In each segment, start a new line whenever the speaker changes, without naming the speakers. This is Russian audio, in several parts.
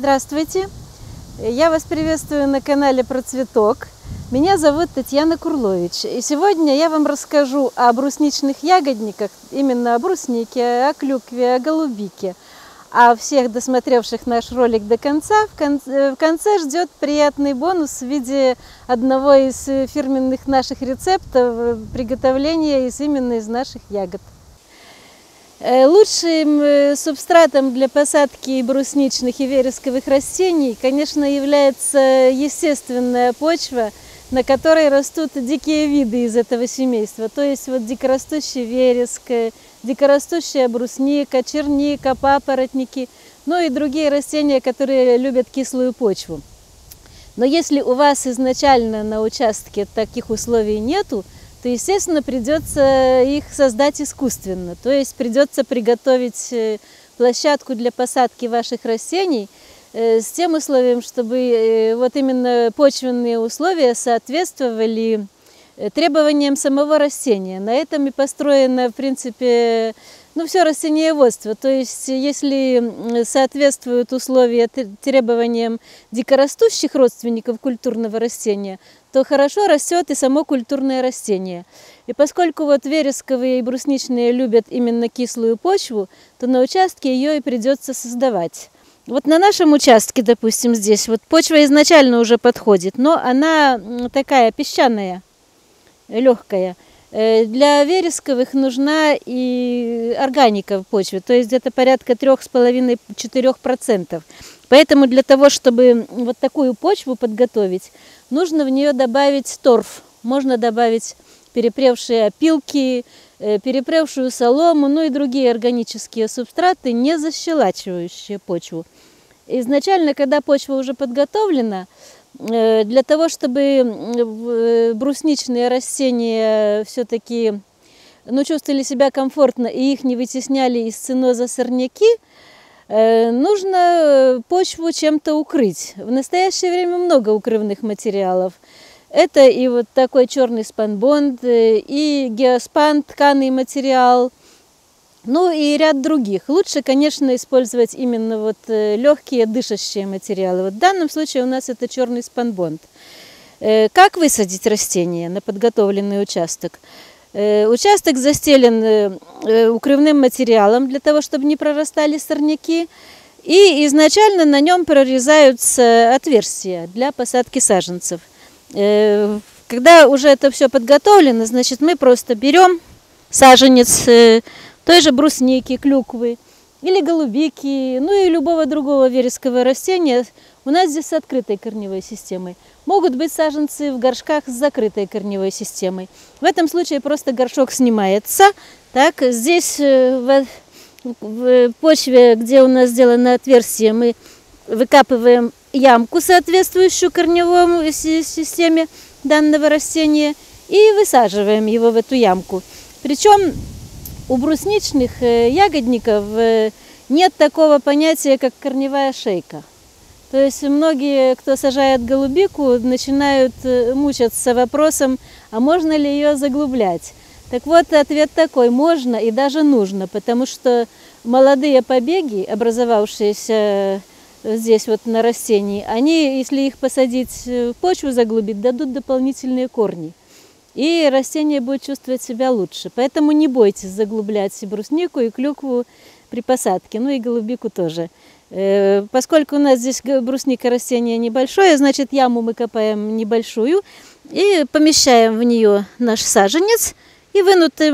Здравствуйте! Я вас приветствую на канале Про Цветок. Меня зовут Татьяна Курлович. И сегодня я вам расскажу о брусничных ягодниках, именно о бруснике, о клюкве, о голубике. А всех досмотревших наш ролик до конца, в конце ждет приятный бонус в виде одного из фирменных наших рецептов приготовления именно из наших ягод. Лучшим субстратом для посадки брусничных и вересковых растений, конечно, является естественная почва, на которой растут дикие виды из этого семейства. То есть вот дикорастущий вереск, дикорастущая брусника, черника, папоротники, ну и другие растения, которые любят кислую почву. Но если у вас изначально на участке таких условий нету, то, естественно, придется их создать искусственно. То есть придется приготовить площадку для посадки ваших растений с тем условием, чтобы вот именно почвенные условия соответствовали требованиям самого растения. На этом и построено, в принципе, все растениеводство. То есть если соответствуют условия требованиям дикорастущих родственников культурного растения, то хорошо растет и само культурное растение. И поскольку вот вересковые и брусничные любят именно кислую почву, то на участке ее и придется создавать. Вот на нашем участке, допустим, здесь вот почва изначально уже подходит, но она такая песчаная, легкая. Для вересковых нужна и органика в почве, то есть где-то порядка 3,5–4%. Поэтому для того, чтобы вот такую почву подготовить, нужно в нее добавить торф. Можно добавить перепревшие опилки, перепревшую солому, ну и другие органические субстраты, не защелачивающие почву. Изначально, когда почва уже подготовлена, для того, чтобы брусничные растения все-таки чувствовали себя комфортно и их не вытесняли из ценоза сорняки, нужно почву чем-то укрыть. В настоящее время много укрывных материалов. Это и вот такой черный спанбонд, и геоспан, тканый материал, ну и ряд других. Лучше, конечно, использовать именно вот легкие дышащие материалы. Вот в данном случае у нас это черный спанбонд. Как высадить растение на подготовленный участок? Участок застелен укрывным материалом для того, чтобы не прорастали сорняки. И изначально на нем прорезаются отверстия для посадки саженцев. Когда уже это все подготовлено, значит, мы просто берем саженец той же брусники, клюквы или голубики, ну и любого другого верескового растения. У нас здесь с открытой корневой системой. Могут быть саженцы в горшках с закрытой корневой системой. В этом случае просто горшок снимается. Так, здесь в почве, где у нас сделано отверстие, мы выкапываем ямку, соответствующую корневой системе данного растения, и высаживаем его в эту ямку. Причем у брусничных ягодников нет такого понятия, как корневая шейка. То есть многие, кто сажает голубику, начинают мучаться вопросом, а можно ли ее заглублять. Так вот, ответ такой: можно и даже нужно, потому что молодые побеги, образовавшиеся здесь вот на растении, они, если их посадить в почву, заглубить, дадут дополнительные корни. И растение будет чувствовать себя лучше. Поэтому не бойтесь заглублять и бруснику, и клюкву при посадке, ну и голубику тоже. Поскольку у нас здесь брусника растение небольшое, значит, яму мы копаем небольшую и помещаем в нее наш саженец и вынутой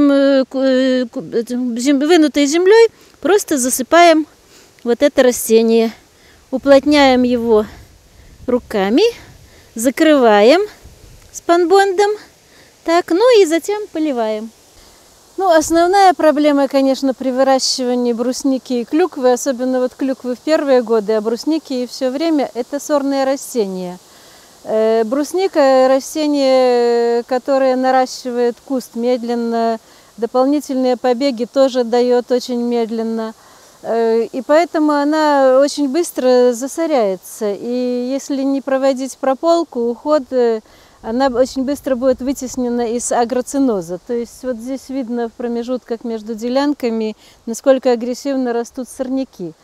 землей просто засыпаем вот это растение. Уплотняем его руками, закрываем спанбондом. Так, ну и затем поливаем. Основная проблема, конечно, при выращивании брусники и клюквы, особенно вот клюквы в первые годы, а брусники и все время, это сорные растения. Брусника – растение, которое наращивает куст медленно, дополнительные побеги тоже дает очень медленно. И поэтому она очень быстро засоряется. И если не проводить прополку, уход, она очень быстро будет вытеснена из агроциноза. То есть вот здесь видно в промежутках между делянками, насколько агрессивно растут сорняки.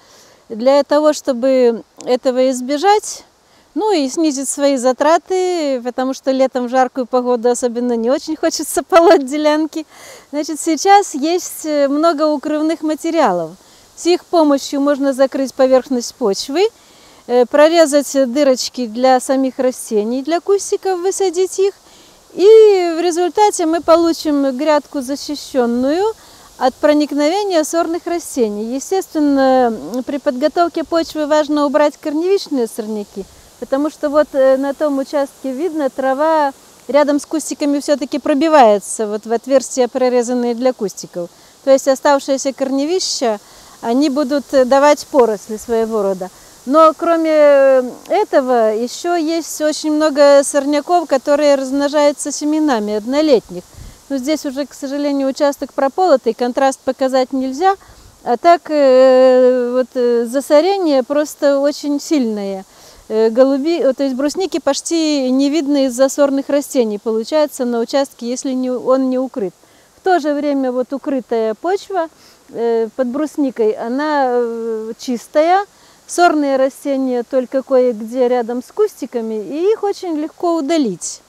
Для того, чтобы этого избежать, ну и снизить свои затраты, потому что летом в жаркую погоду особенно не очень хочется полоть делянки. Значит, сейчас есть много укрывных материалов. С их помощью можно закрыть поверхность почвы, прорезать дырочки для самих растений, для кустиков, высадить их. И в результате мы получим грядку защищенную от проникновения сорных растений. Естественно, при подготовке почвы важно убрать корневищные сорняки, потому что вот на том участке видно, трава рядом с кустиками все-таки пробивается вот в отверстия, прорезанные для кустиков. То есть оставшиеся корневища, они будут давать поросли своего рода. Но кроме этого еще есть очень много сорняков, которые размножаются семенами однолетних. Но здесь уже, к сожалению, участок прополотый, контраст показать нельзя, а так вот засорение просто очень сильное. То есть брусники почти не видно из-за сорных растений, получается, на участке, если он не укрыт. В то же время вот укрытая почва под брусникой, она чистая, сорные растения только кое-где рядом с кустиками, и их очень легко удалить.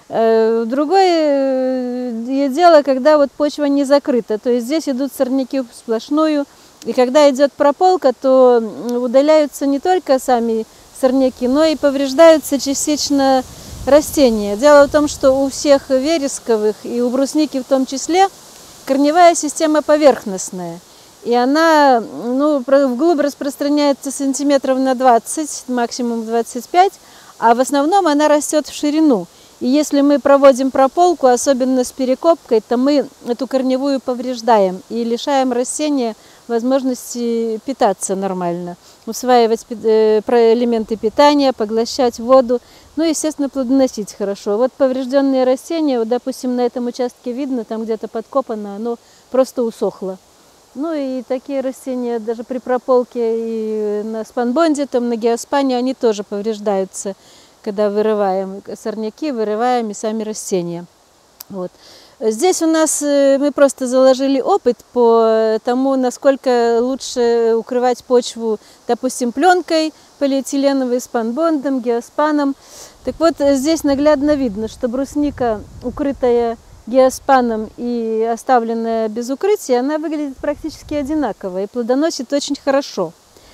Другое дело, когда вот почва не закрыта, то есть здесь идут сорняки сплошную, и когда идет прополка, то удаляются не только сами сорняки, но и повреждаются частично растения. Дело в том, что у всех вересковых и у брусники в том числе корневая система поверхностная, и она вглубь распространяется сантиметров на 20, максимум 25, а в основном она растет в ширину. И если мы проводим прополку, особенно с перекопкой, то мы эту корневую повреждаем и лишаем растения возможности питаться нормально, усваивать элементы питания, поглощать воду, ну и, естественно, плодоносить хорошо. Вот поврежденные растения, вот, допустим, на этом участке видно, там где-то подкопано, оно просто усохло. Ну и такие растения даже при прополке и на спанбонде, там, на геоспане, они тоже повреждаются, когда вырываем сорняки, вырываем и сами растения. Вот. Здесь у нас мы просто заложили опыт по тому, насколько лучше укрывать почву, допустим, пленкой полиэтиленовой, спанбондом, геоспаном. Так вот, здесь наглядно видно, что брусника, укрытая геоспаном и оставленная без укрытия, она выглядит практически одинаково и плодоносит очень хорошо.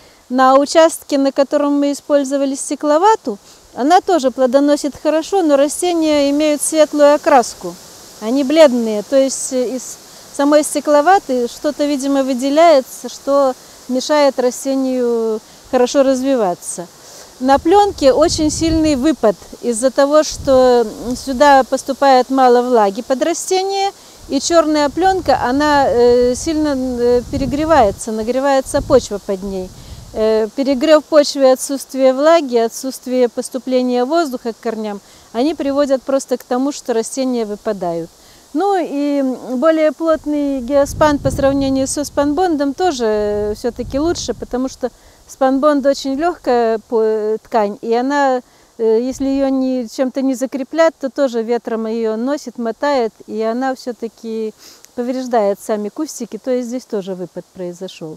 На участке, на котором мы использовали стекловату, она тоже плодоносит хорошо, но растения имеют светлую окраску. Они бледные, то есть из самой стекловаты что-то, видимо, выделяется, что мешает растению хорошо развиваться. На пленке очень сильный выпад из-за того, что сюда поступает мало влаги под растение, и черная пленка, она сильно перегревается, нагревается почва под ней. Перегрев почвы, отсутствие влаги, отсутствие поступления воздуха к корням, они приводят просто к тому, что растения выпадают. Ну и более плотный геоспан по сравнению со спанбондом тоже все-таки лучше, потому что спанбонд очень легкая ткань, и она, если ее чем-то не закреплять, то тоже ветром ее носит, мотает, и она все-таки повреждает сами кустики, то есть здесь тоже выпад произошел.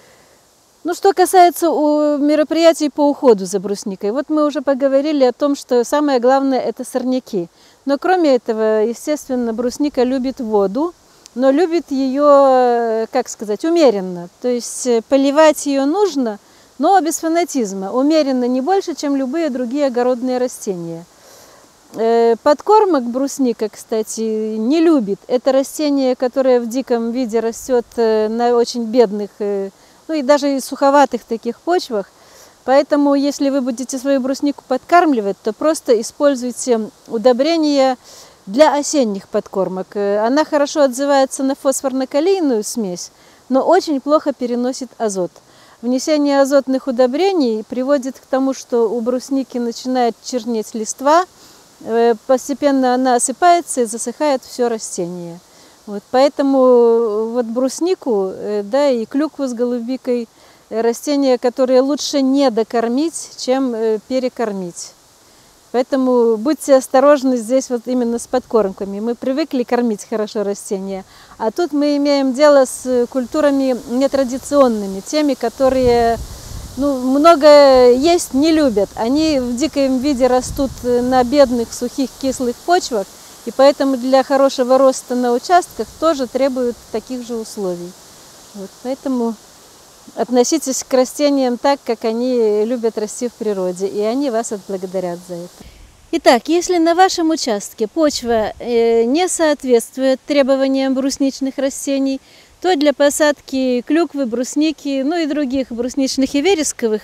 Ну, что касается мероприятий по уходу за брусникой, вот мы уже поговорили о том, что самое главное – это сорняки. Но кроме этого, естественно, брусника любит воду, но любит ее, как сказать, умеренно. То есть поливать ее нужно, но без фанатизма. Умеренно, не больше, чем любые другие огородные растения. Подкормок брусника, кстати, не любит. Это растение, которое в диком виде растет на очень бедных, ну и даже и суховатых таких почвах. Поэтому, если вы будете свою бруснику подкармливать, то просто используйте удобрения для осенних подкормок. Она хорошо отзывается на фосфорно-калийную смесь, но очень плохо переносит азот. Внесение азотных удобрений приводит к тому, что у брусники начинает чернеть листва, постепенно она осыпается и засыхает все растение. Вот, поэтому вот бруснику, да, и клюкву с голубикой – растения, которые лучше не докормить, чем перекормить. Поэтому будьте осторожны здесь вот именно с подкормками. Мы привыкли кормить хорошо растения, а тут мы имеем дело с культурами нетрадиционными, теми, которые ну, много есть не любят. Они в диком виде растут на бедных, сухих, кислых почвах, и поэтому для хорошего роста на участках тоже требуют таких же условий. Вот, поэтому относитесь к растениям так, как они любят расти в природе, и они вас отблагодарят за это. Итак, если на вашем участке почва не соответствует требованиям брусничных растений, то для посадки клюквы, брусники, ну и других брусничных и вересковых,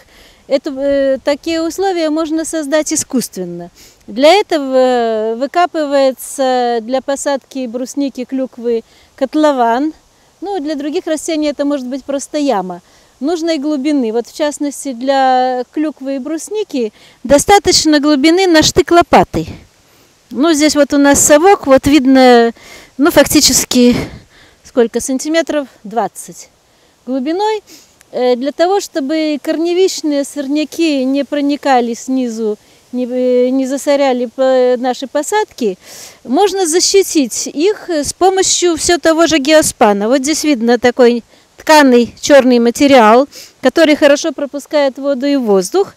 такие условия можно создать искусственно. Для этого выкапывается для посадки брусники, клюквы котлован. Ну, для других растений это может быть просто яма нужной глубины. Вот в частности для клюквы и брусники достаточно глубины на штык лопаты. Ну, здесь вот у нас совок, вот видно, ну, фактически сколько, сантиметров 20 глубиной, для того, чтобы корневищные сорняки не проникали снизу, не засоряли наши посадки, можно защитить их с помощью все того же геоспана. Вот здесь видно такой тканый черный материал, который хорошо пропускает воду и воздух.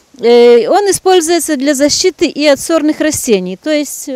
Он используется для защиты и от сорных растений. То есть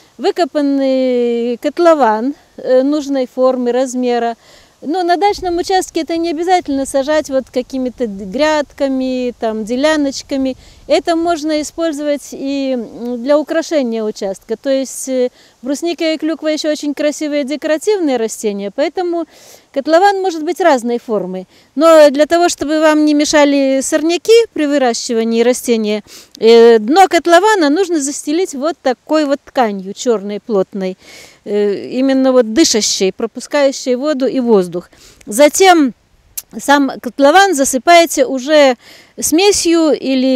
выкопанный котлован нужной формы, размера. Но на дачном участке это не обязательно сажать вот какими-то грядками, там, деляночками. Это можно использовать и для украшения участка. То есть брусника и клюква еще очень красивые декоративные растения, поэтому котлован может быть разной формы. Но для того, чтобы вам не мешали сорняки при выращивании растения, дно котлована нужно застелить вот такой вот тканью черной, плотной, именно вот дышащей, пропускающей воду и воздух. Затем сам котлован засыпаете уже смесью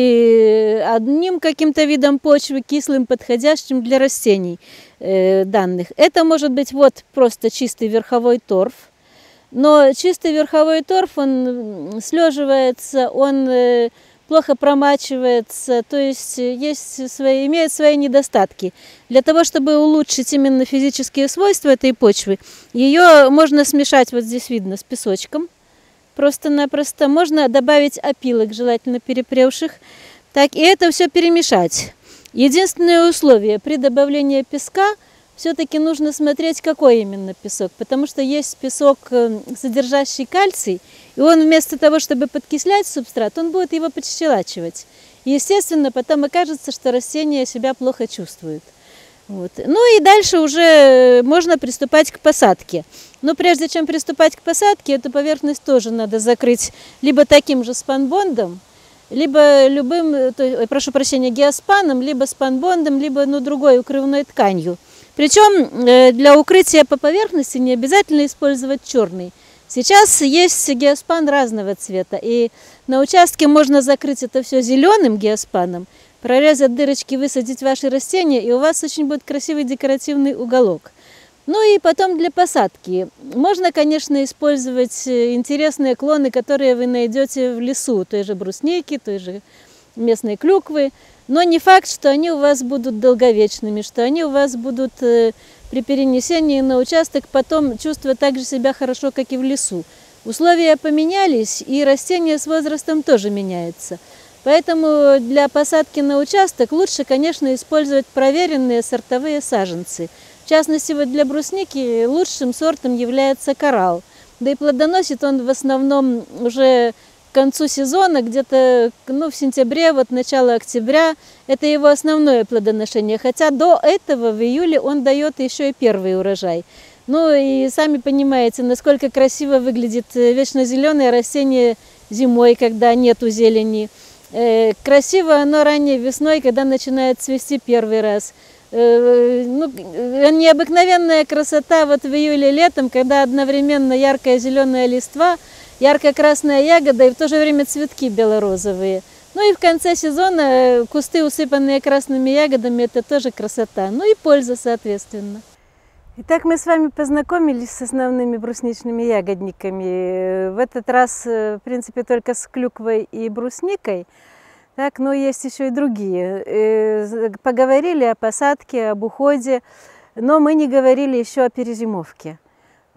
или одним каким-то видом почвы, кислым, подходящим для растений данных. Это может быть вот просто чистый верховой торф. Но чистый верховой торф, он слеживается, он плохо промачивается, то есть имеет свои недостатки. Для того, чтобы улучшить именно физические свойства этой почвы, ее можно смешать, вот здесь видно, с песочком. Просто-напросто можно добавить опилок, желательно перепревших, так, и это все перемешать. Единственное условие при добавлении песка все-таки нужно смотреть, какой именно песок, потому что есть песок, содержащий кальций, и он вместо того, чтобы подкислять субстрат, он будет его подщелачивать. И, естественно, потом окажется, что растение себя плохо чувствует. Вот. Ну и дальше уже можно приступать к посадке. Но прежде чем приступать к посадке, эту поверхность тоже надо закрыть либо таким же спанбондом, либо любым, прошу прощения, геоспаном, либо спанбондом, либо другой укрывной тканью. Причем для укрытия по поверхности не обязательно использовать черный. Сейчас есть геоспан разного цвета, и на участке можно закрыть это все зеленым геоспаном, прорезать дырочки, высадить ваши растения, и у вас очень будет красивый декоративный уголок. Ну и потом для посадки. Можно, конечно, использовать интересные клоны, которые вы найдете в лесу, той же брусники, той же местной клюквы. Но не факт, что они у вас будут долговечными, что они у вас будут при перенесении на участок потом чувствовать так же себя хорошо, как и в лесу. Условия поменялись, и растения с возрастом тоже меняются. Поэтому для посадки на участок лучше, конечно, использовать проверенные сортовые саженцы. В частности, вот для брусники лучшим сортом является коралл. Да и плодоносит он в основном уже к концу сезона, где-то в сентябре, вот начало октября, это его основное плодоношение. Хотя до этого в июле он дает еще и первый урожай. Ну и сами понимаете, насколько красиво выглядит вечно зеленое растение зимой, когда нету зелени. Красиво оно ранней весной, когда начинает цвести первый раз. Необыкновенная красота вот в июле летом, когда одновременно яркая зеленая листва, ярко-красная ягода и в то же время цветки бело-розовые. Ну и в конце сезона кусты, усыпанные красными ягодами, это тоже красота. Ну и польза, соответственно. Итак, мы с вами познакомились с основными брусничными ягодниками. В этот раз, в принципе, только с клюквой и брусникой. Так, но есть еще и другие. Поговорили о посадке, об уходе, но мы не говорили еще о перезимовке.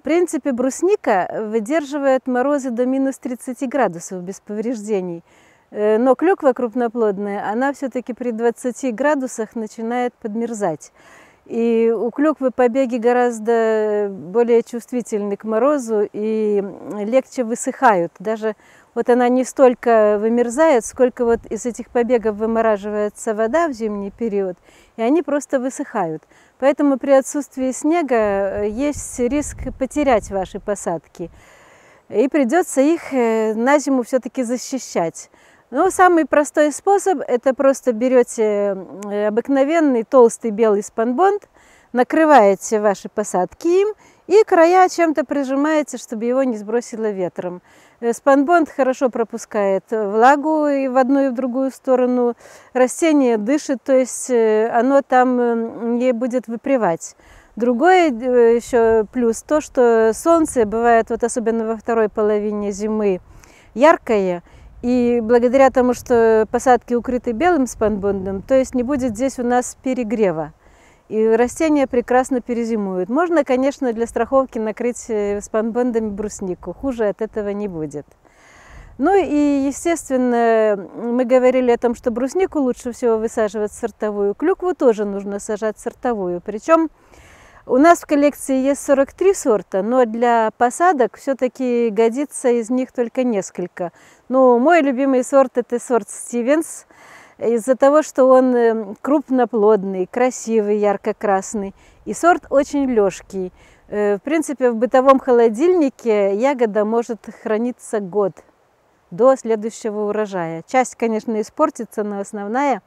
В принципе, брусника выдерживает морозы до минус 30 градусов без повреждений. Но клюква крупноплодная, она все-таки при 20 градусах начинает подмерзать. И у клюквы побеги гораздо более чувствительны к морозу и легче высыхают. Даже вот она не столько вымерзает, сколько вот из этих побегов вымораживается вода в зимний период, и они просто высыхают. Поэтому при отсутствии снега есть риск потерять ваши посадки. И придется их на зиму все-таки защищать. Но самый простой способ – это просто берете обыкновенный толстый белый спанбонд, накрываете ваши посадки им и края чем-то прижимаете, чтобы его не сбросило ветром. Спанбонд хорошо пропускает влагу и в одну и в другую сторону. Растение дышит, то есть оно там не будет выпривать. Другой еще плюс то, что солнце бывает, вот особенно во второй половине зимы, яркое. И благодаря тому, что посадки укрыты белым спанбондом, то есть не будет здесь у нас перегрева. И растения прекрасно перезимуют. Можно, конечно, для страховки накрыть спанбондами бруснику. Хуже от этого не будет. Ну и, естественно, мы говорили о том, что бруснику лучше всего высаживать сортовую. Клюкву тоже нужно сажать сортовую. Причем у нас в коллекции есть 43 сорта, но для посадок все-таки годится из них только несколько. Но мой любимый сорт – это сорт Стивенс, из-за того, что он крупноплодный, красивый, ярко-красный. И сорт очень лёгкий. В принципе, в бытовом холодильнике ягода может храниться год до следующего урожая. Часть, конечно, испортится, но основная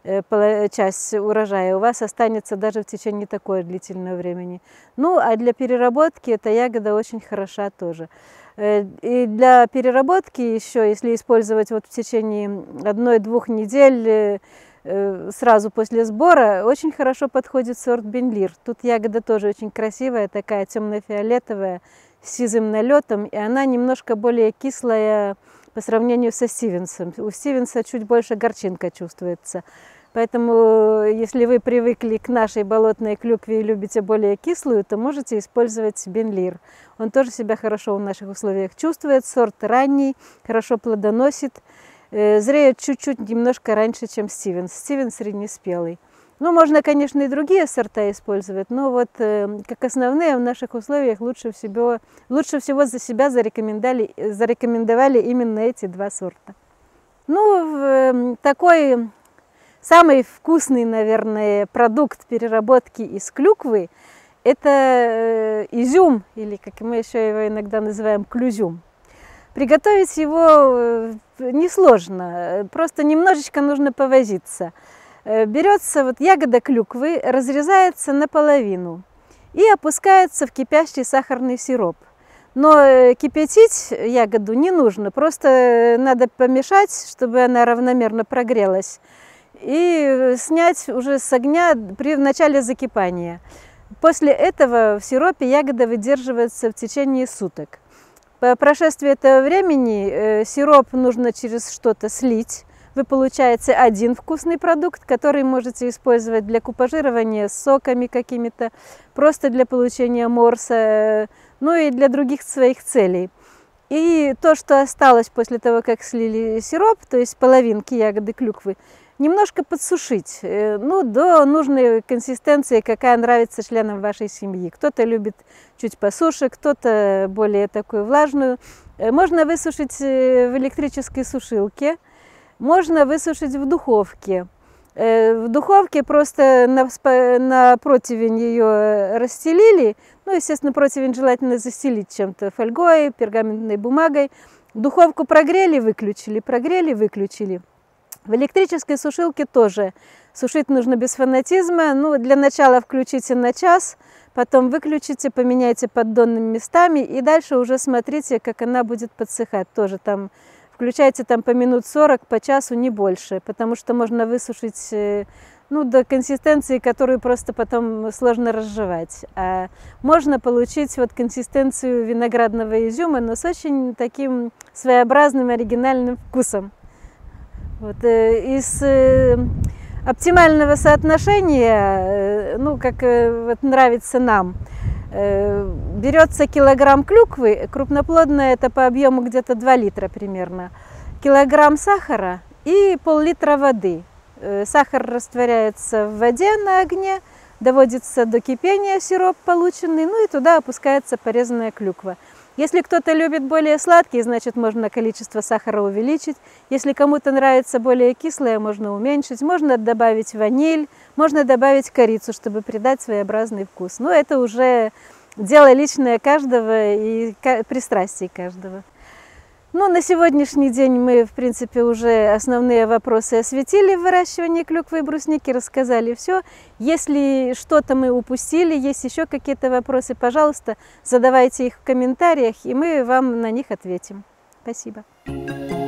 часть урожая у вас останется даже в течение такого длительного времени. Ну, а для переработки эта ягода очень хороша тоже. И для переработки еще, если использовать вот в течение 1-2 недель сразу после сбора, очень хорошо подходит сорт Бенлир. Тут ягода тоже очень красивая, такая темно-фиолетовая, с сизым налетом, и она немножко более кислая по сравнению со Стивенсом. У Стивенса чуть больше горчинка чувствуется. Поэтому, если вы привыкли к нашей болотной клюкве и любите более кислую, то можете использовать Бенлир. Он тоже себя хорошо в наших условиях чувствует. Сорт ранний, хорошо плодоносит. Зреет чуть-чуть немножко раньше, чем Стивенс. Стивенс среднеспелый. Ну, можно, конечно, и другие сорта использовать, но вот как основные в наших условиях лучше всего за себя зарекомендовали именно эти 2 сорта. Ну, такой самый вкусный, наверное, продукт переработки из клюквы – это изюм, или, как мы еще его иногда называем, клюзюм. Приготовить его несложно, просто немножечко нужно повозиться. Берется вот ягода клюквы, разрезается наполовину и опускается в кипящий сахарный сироп. Но кипятить ягоду не нужно, просто надо помешать, чтобы она равномерно прогрелась, и снять уже с огня при начале закипания. После этого в сиропе ягода выдерживается в течение суток. По прошествии этого времени сироп нужно через что-то слить. Вы получаете один вкусный продукт, который можете использовать для купажирования с соками какими-то, просто для получения морса, ну и для других своих целей. И то, что осталось после того, как слили сироп, то есть половинки ягоды клюквы, немножко подсушить, ну, до нужной консистенции, какая нравится членам вашей семьи. Кто-то любит чуть посуше, кто-то более такую влажную. Можно высушить в электрической сушилке. Можно высушить в духовке. В духовке просто на противень ее расстелили. Ну, естественно, противень желательно застелить чем-то, фольгой, пергаментной бумагой. Духовку прогрели, выключили, прогрели, выключили. В электрической сушилке тоже сушить нужно без фанатизма. Ну, для начала включите на час, потом выключите, поменяйте поддонными местами и дальше уже смотрите, как она будет подсыхать. Тоже там включайте там по минут 40, по часу, не больше, потому что можно высушить ну, до консистенции, которую просто потом сложно разжевать. А можно получить вот консистенцию виноградного изюма, но с очень таким своеобразным оригинальным вкусом. Вот, из оптимального соотношения, ну, как вот нравится нам, Берется килограмм клюквы, крупноплодная, это по объему где-то 2 литра примерно, килограмм сахара и пол-литра воды. Сахар растворяется в воде на огне, доводится до кипения сироп полученный, ну и туда опускается порезанная клюква. Если кто-то любит более сладкий, значит можно количество сахара увеличить. Если кому-то нравится более кислое, можно уменьшить. Можно добавить ваниль, можно добавить корицу, чтобы придать своеобразный вкус. Но это уже дело личное каждого и пристрастий каждого. Ну, на сегодняшний день мы, в принципе, уже основные вопросы осветили в выращивании клюквы и брусники, рассказали все. Если что-то мы упустили, есть еще какие-то вопросы, пожалуйста, задавайте их в комментариях, и мы вам на них ответим. Спасибо.